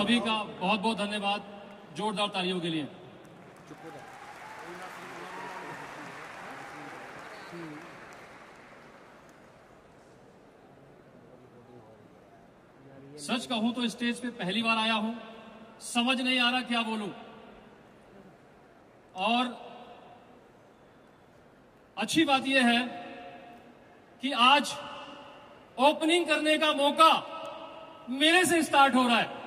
सभी का बहुत बहुत धन्यवाद जोरदार तालियों के लिए। सच कहूं तो स्टेज पे पहली बार आया हूं, समझ नहीं आ रहा क्या बोलूं, और अच्छी बात यह है कि आज ओपनिंग करने का मौका मेरे से स्टार्ट हो रहा है,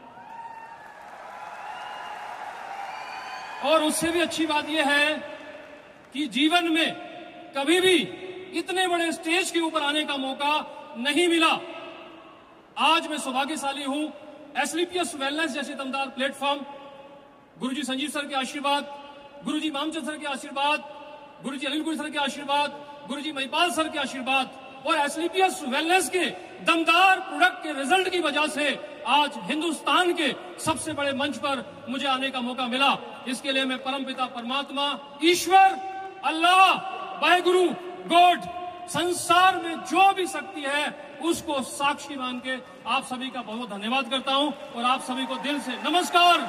और उससे भी अच्छी बात यह है कि जीवन में कभी भी इतने बड़े स्टेज के ऊपर आने का मौका नहीं मिला। आज मैं सौभाग्यशाली हूं, एसलीपीएस वेलनेस जैसे दमदार प्लेटफॉर्म, गुरुजी संजीव सर के आशीर्वाद, गुरुजी मामचंद सर के आशीर्वाद, गुरुजी अनिल सर के आशीर्वाद, गुरुजी महिपाल सर के आशीर्वाद और एसलीपीएस वेलनेस के दमदार प्रोडक्ट के रिजल्ट की वजह से आज हिंदुस्तान के सबसे बड़े मंच पर मुझे आने का मौका मिला। इसके लिए मैं परमपिता परमात्मा, ईश्वर, अल्लाह, वाहेगुरु, गॉड, संसार में जो भी शक्ति है उसको साक्षी मान के आप सभी का बहुत धन्यवाद करता हूं और आप सभी को दिल से नमस्कार।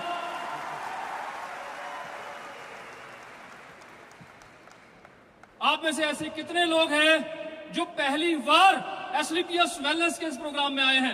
आप में से ऐसे कितने लोग हैं जो पहली बार एसलीपीएस वेलनेस के इस प्रोग्राम में आए हैं?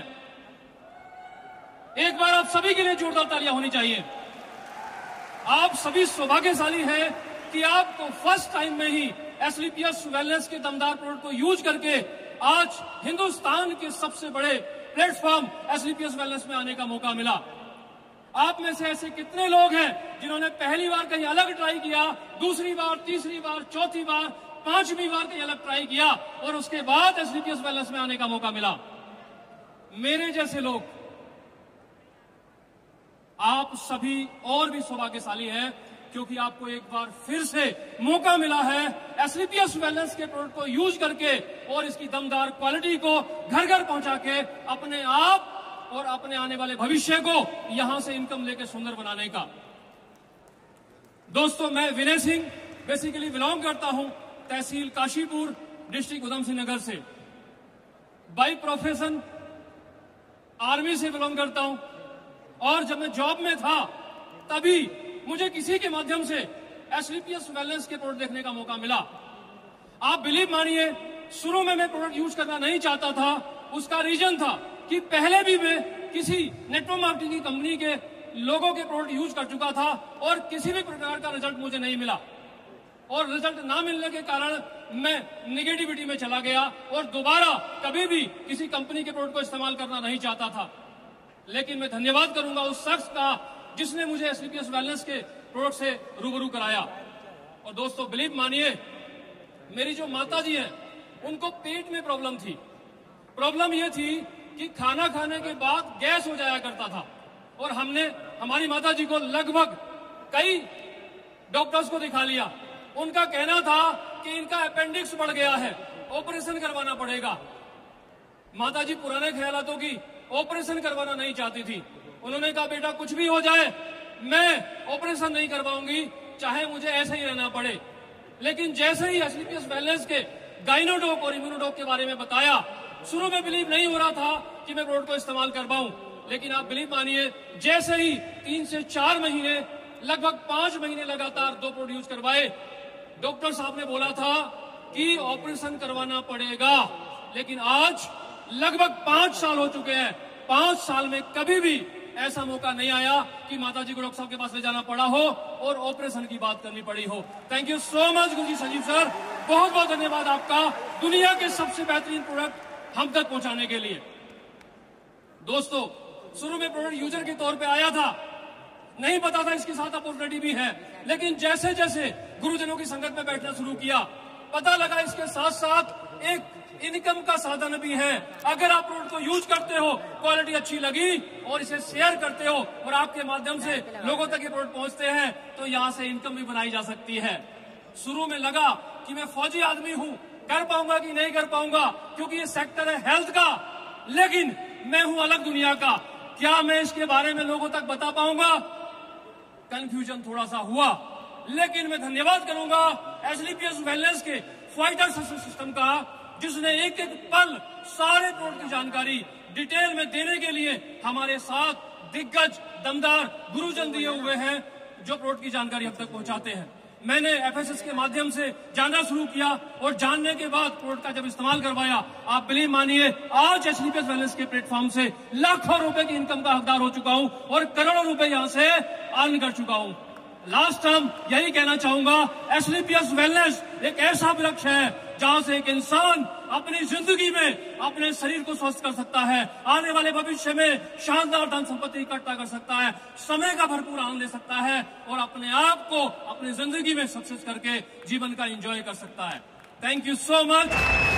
एक बार आप सभी के लिए जोरदार तालियां होनी चाहिए। आप सभी सौभाग्यशाली हैं कि आपको फर्स्ट टाइम में ही एसलीपीएस वेलनेस के दमदार प्रोडक्ट को यूज करके आज हिंदुस्तान के सबसे बड़े प्लेटफॉर्म एसलीपीएस वेलनेस में आने का मौका मिला। आप में से ऐसे कितने लोग हैं जिन्होंने पहली बार कहीं अलग ट्राई किया, दूसरी बार, तीसरी बार, चौथी बार, पांचवी बार कहीं अलग ट्राई किया और उसके बाद एसलीपीएस वेलनेस में आने का मौका मिला? मेरे जैसे लोग, आप सभी और भी सौभाग्यशाली हैं क्योंकि आपको एक बार फिर से मौका मिला है एसलीपीएस वेलनेस के प्रोडक्ट को यूज करके और इसकी दमदार क्वालिटी को घर घर पहुंचा के अपने आप और अपने आने वाले भविष्य को यहां से इनकम लेके सुंदर बनाने का। दोस्तों, मैं विनय सिंह बेसिकली बिलोंग करता हूं तहसील काशीपुर, डिस्ट्रिक्ट उधम सिंह नगर से। बाय प्रोफेशन आर्मी से बिलोंग करता हूं और जब मैं जॉब में था तभी मुझे किसी के माध्यम से एसलीपीएस वेलनेस के प्रोडक्ट देखने का मौका मिला। आप बिलीव मानिए, शुरू में मैं प्रोडक्ट यूज करना नहीं चाहता था। उसका रीजन था कि पहले भी मैं किसी नेटवर्क मार्केटिंग की कंपनी के लोगों के प्रोडक्ट यूज कर चुका था और किसी भी प्रकार का रिजल्ट मुझे नहीं मिला, और रिजल्ट ना मिलने के कारण मैं निगेटिविटी में चला गया और दोबारा कभी भी किसी कंपनी के प्रोडक्ट को इस्तेमाल करना नहीं चाहता था। लेकिन मैं धन्यवाद करूंगा उस शख्स का जिसने मुझे एसलीपीएस वेलनेस के प्रोडक्ट से रूबरू कराया। और दोस्तों, बिलीव मानिए, मेरी जो माता जी हैं उनको पेट में प्रॉब्लम थी। प्रॉब्लम यह थी कि खाना खाने के बाद गैस हो जाया करता था और हमने हमारी माता जी को लगभग कई डॉक्टर्स को दिखा लिया। उनका कहना था कि इनका अपेंडिक्स बढ़ गया है, ऑपरेशन करवाना पड़ेगा। माता जी पुराने ख्यालातों की ऑपरेशन करवाना नहीं चाहती थी। उन्होंने कहा, बेटा कुछ भी हो जाए मैं ऑपरेशन नहीं करवाऊंगी, चाहे मुझे ऐसे ही रहना पड़े। लेकिन जैसे ही एसलीपीएस वेलनेस के गाइनोडॉक और इम्यूनोडॉक के बारे में बताया, शुरू में बिलीव नहीं हो रहा था कि मैं प्रोडक्ट को इस्तेमाल कर पाऊं। लेकिन आप बिलीव मानिए, जैसे ही 3 से 4 महीने, लगभग 5 महीने लगातार 2 प्रोडक्ट यूज करवाए, डॉक्टर साहब ने बोला था कि ऑपरेशन करवाना पड़ेगा। लेकिन आज लगभग 5 साल हो चुके हैं। 5 साल में कभी भी ऐसा मौका नहीं आया कि माताजी को डॉक्टर साहब के पास ले जाना पड़ा हो और ऑपरेशन की बात करनी पड़ी हो। Thank you so much Guruji Sanjeev sir, बहुत बहुत धन्यवाद आपका दुनिया के सबसे बेहतरीन प्रोडक्ट हम तक पहुंचाने के लिए। दोस्तों, शुरू में प्रोडक्ट यूजर के तौर पे आया था, नहीं पता था इसके साथ अपॉर्चुनिटी भी है। लेकिन जैसे जैसे गुरुजनों की संगत में बैठना शुरू किया, पता लगा इसके साथ साथ एक इनकम का साधन भी है। अगर आप प्रोडक्ट को यूज करते हो, क्वालिटी अच्छी लगी और इसे शेयर करते हो और आपके माध्यम से लोगों तक ये प्रोडक्ट पहुंचते हैं, तो यहाँ से इनकम भी बनाई जा सकती है। शुरू में लगा कि मैं फौजी आदमी हूँ, कर पाऊंगा कि नहीं कर पाऊंगा, क्योंकि ये सेक्टर है हेल्थ का, लेकिन मैं हूं अलग दुनिया का, क्या मैं इसके बारे में लोगों तक बता पाऊंगा? कंफ्यूजन थोड़ा सा हुआ। लेकिन मैं धन्यवाद करूंगा एसलीपीएस वेलनेस के फाइटर सिस्टम का, जिसने एक एक पल सारे प्रोडक्ट की जानकारी डिटेल में देने के लिए हमारे साथ दिग्गज दमदार गुरुजन दिए हुए हैं जो प्रोडक्ट की जानकारी हम तक पहुंचाते हैं। मैंने एफएसएस के माध्यम से जानना शुरू किया और जानने के बाद प्रोडक्ट का जब इस्तेमाल करवाया, आप बिलीव मानिए आज एचडीपीएस वेलनेस के प्लेटफॉर्म से लाखों रुपए की इनकम का हकदार हो चुका हूं और करोड़ों रुपए यहां से अर्न कर चुका हूं। लास्ट टर्म यही कहना चाहूंगा, एचडीपीएस वेलनेस एक ऐसा वृक्ष है जहां से एक इंसान अपनी जिंदगी में अपने शरीर को स्वस्थ कर सकता है, आने वाले भविष्य में शानदार धन संपत्ति इकट्ठा कर सकता है, समय का भरपूर आनंद ले सकता है और अपने आप को अपनी जिंदगी में सक्सेस करके जीवन का एंजॉय कर सकता है। Thank you so much.